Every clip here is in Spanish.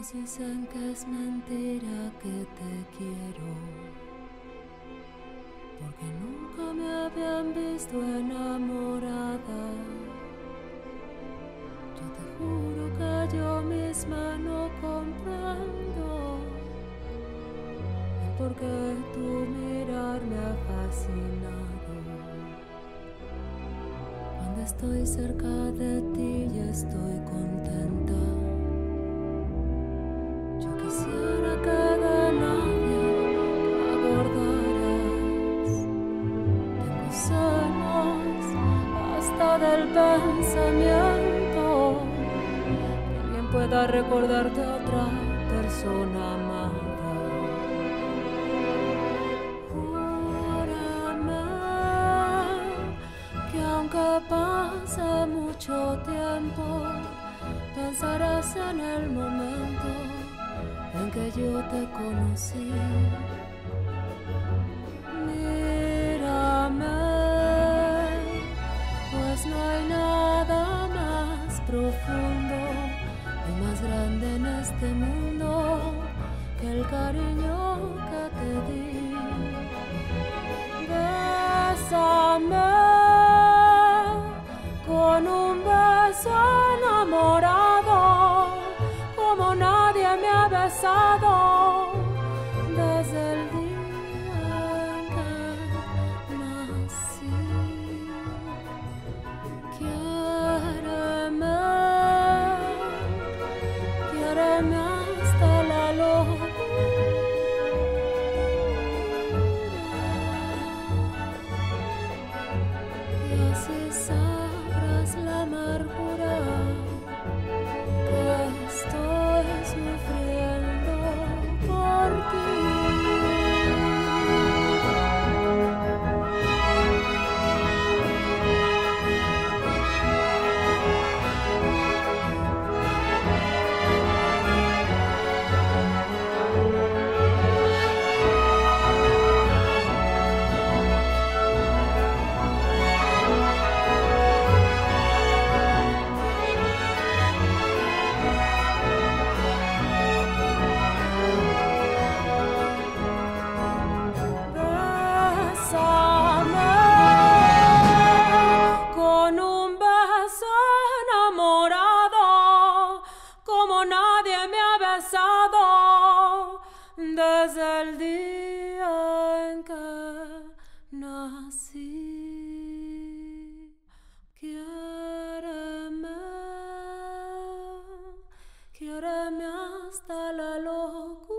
dicen que es mentira que te quiero, porque nunca me habían visto enamorada. Yo te juro que yo misma no comprendo el por qué tu mirar me ha fascinado. Cuando estoy cerca de ti y estoy contenta, yo quisiera que de nadie te acordaras. Tengo celos hasta del pensamiento que alguien pueda recordarte a otra persona amada. Júrame que aunque pase mucho tiempo, pensarás en el momento en que yo te conocí. Mírame, pues no hay nada más profundo y más grande en este mundo que el cariño que te di. Bésame con un beso enamorado, como nadie me ha besado desde el día en que nací. Quiéreme, quiéreme hasta la locura, y así sabrás la amargura que estoy sufriendo por ti. Desde el día en que nací. Quiéreme, quiéreme hasta la locura,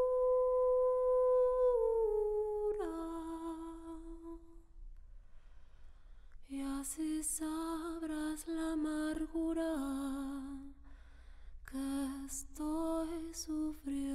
y así sabrás la amargura que estoy sufriendo.